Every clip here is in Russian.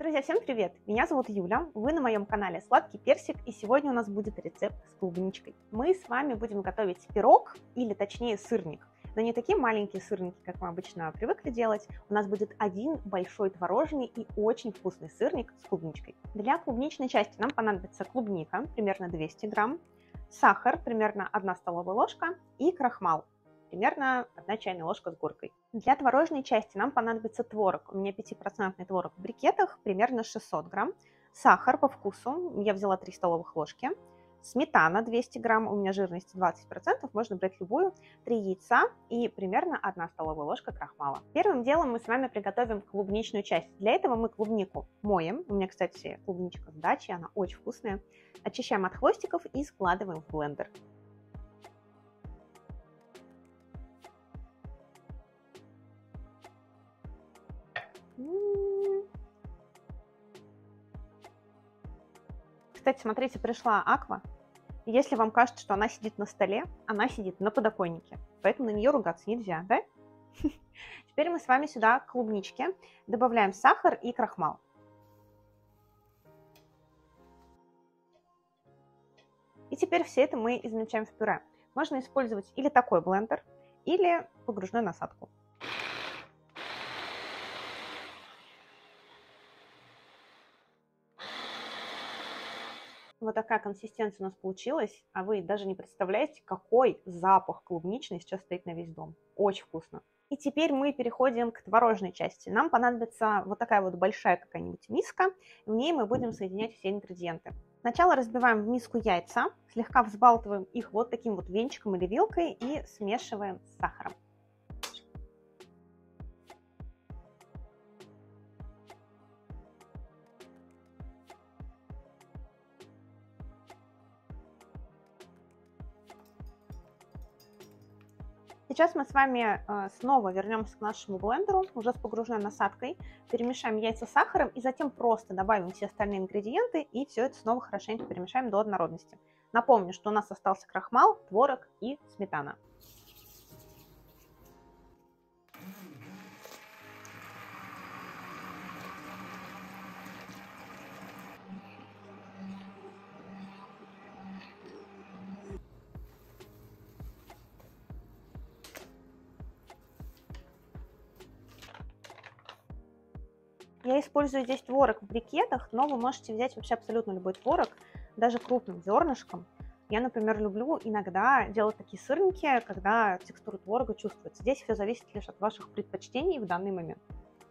Друзья, всем привет! Меня зовут Юля, вы на моем канале Сладкий Персик, и сегодня у нас будет рецепт с клубничкой. Мы с вами будем готовить пирог, или точнее сырник, но не такие маленькие сырники, как мы обычно привыкли делать. У нас будет один большой творожный и очень вкусный сырник с клубничкой. Для клубничной части нам понадобится клубника, примерно 200 грамм, сахар, примерно 1 столовая ложка, и крахмал, примерно 1 чайная ложка с горкой. Для творожной части нам понадобится творог. У меня 5% творог в брикетах, примерно 600 грамм. Сахар по вкусу, я взяла 3 столовых ложки. Сметана 200 грамм, у меня жирность 20%, можно брать любую. 3 яйца и примерно 1 столовая ложка крахмала. Первым делом мы с вами приготовим клубничную часть. Для этого мы клубнику моем. У меня, кстати, клубничка с дачи, она очень вкусная. Очищаем от хвостиков и складываем в блендер. Кстати, смотрите, пришла Аква. Если вам кажется, что она сидит на столе, она сидит на подоконнике. Поэтому на нее ругаться нельзя, да? Теперь мы с вами сюда к клубничке добавляем сахар и крахмал. И теперь все это мы измельчаем в пюре. Можно использовать или такой блендер, или погружную насадку. Вот такая консистенция у нас получилась, а вы даже не представляете, какой запах клубничный сейчас стоит на весь дом. Очень вкусно. И теперь мы переходим к творожной части. Нам понадобится вот такая вот большая какая-нибудь миска. В ней мы будем соединять все ингредиенты. Сначала разбиваем в миску яйца, слегка взбалтываем их вот таким вот венчиком или вилкой и смешиваем с сахаром. Сейчас мы с вами снова вернемся к нашему блендеру, уже с погружной насадкой, перемешаем яйца с сахаром и затем просто добавим все остальные ингредиенты и все это снова хорошенько перемешаем до однородности. Напомню, что у нас остался крахмал, творог и сметана. Я использую здесь творог в брикетах, но вы можете взять вообще абсолютно любой творог, даже крупным зернышком. Я, например, люблю иногда делать такие сырники, когда текстура творога чувствуется. Здесь все зависит лишь от ваших предпочтений в данный момент.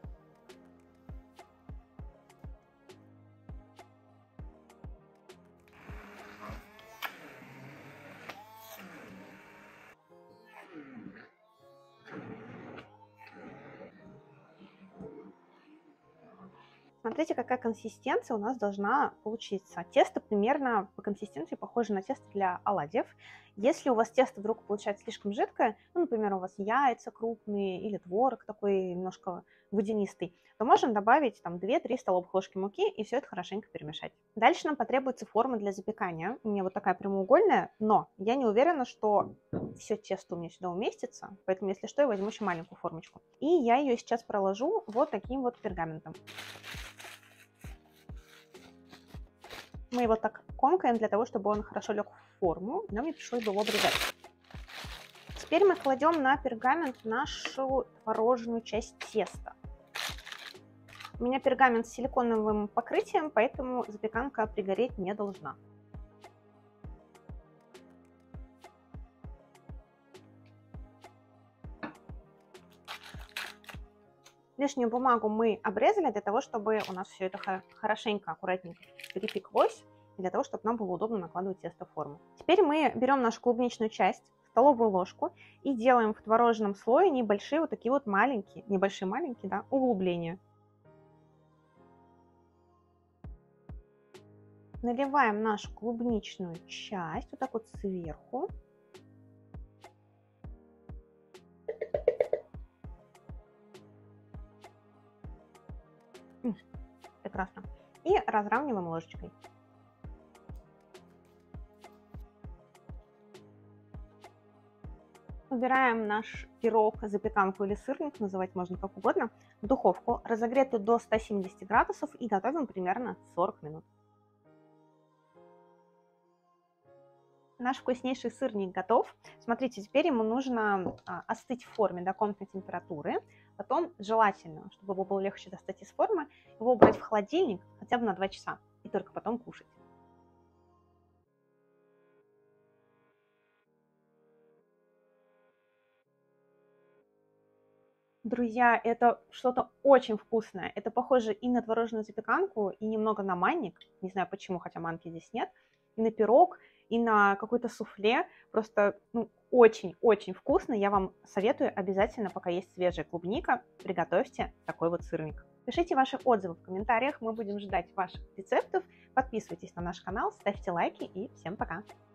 Смотрите, какая консистенция у нас должна получиться. Тесто примерно по консистенции похоже на тесто для оладьев. Если у вас тесто вдруг получается слишком жидкое, ну, например, у вас яйца крупные или творог такой немножко водянистый, то можем добавить там 2-3 столовых ложки муки и все это хорошенько перемешать. Дальше нам потребуется форма для запекания. У меня вот такая прямоугольная, но я не уверена, что все тесто у меня сюда уместится, поэтому, если что, я возьму еще маленькую формочку. И я ее сейчас проложу вот таким вот пергаментом. Мы его так комкаем для того, чтобы он хорошо лег в форму, и нам не пришлось бы его обрезать. Теперь мы кладем на пергамент нашу творожную часть теста. У меня пергамент с силиконовым покрытием, поэтому запеканка пригореть не должна. Лишнюю бумагу мы обрезали для того, чтобы у нас все это хорошенько, аккуратненько перепеклось, для того, чтобы нам было удобно накладывать тесто в форму. Теперь мы берем нашу клубничную часть, столовую ложку, и делаем в творожном слое небольшие вот такие вот маленькие, небольшие-маленькие, да, углубления. Наливаем нашу клубничную часть вот так вот сверху. Прекрасно. И разравниваем ложечкой. Убираем наш пирог, запеканку или сырник, называть можно как угодно, в духовку, разогретую до 170 градусов, и готовим примерно 40 минут. Наш вкуснейший сырник готов. Смотрите, теперь ему нужно остыть в форме до комнатной температуры. Потом желательно, чтобы его было легче достать из формы, его убрать в холодильник хотя бы на 2 часа и только потом кушать. Друзья, это что-то очень вкусное. Это похоже и на творожную запеканку, и немного на манник. Не знаю почему, хотя манки здесь нет. И на пирог, и на какое-то суфле. Просто очень-очень вкусно. Я вам советую обязательно, пока есть свежая клубника, приготовьте такой вот сырник. Пишите ваши отзывы в комментариях. Мы будем ждать ваших рецептов. Подписывайтесь на наш канал, ставьте лайки и всем пока!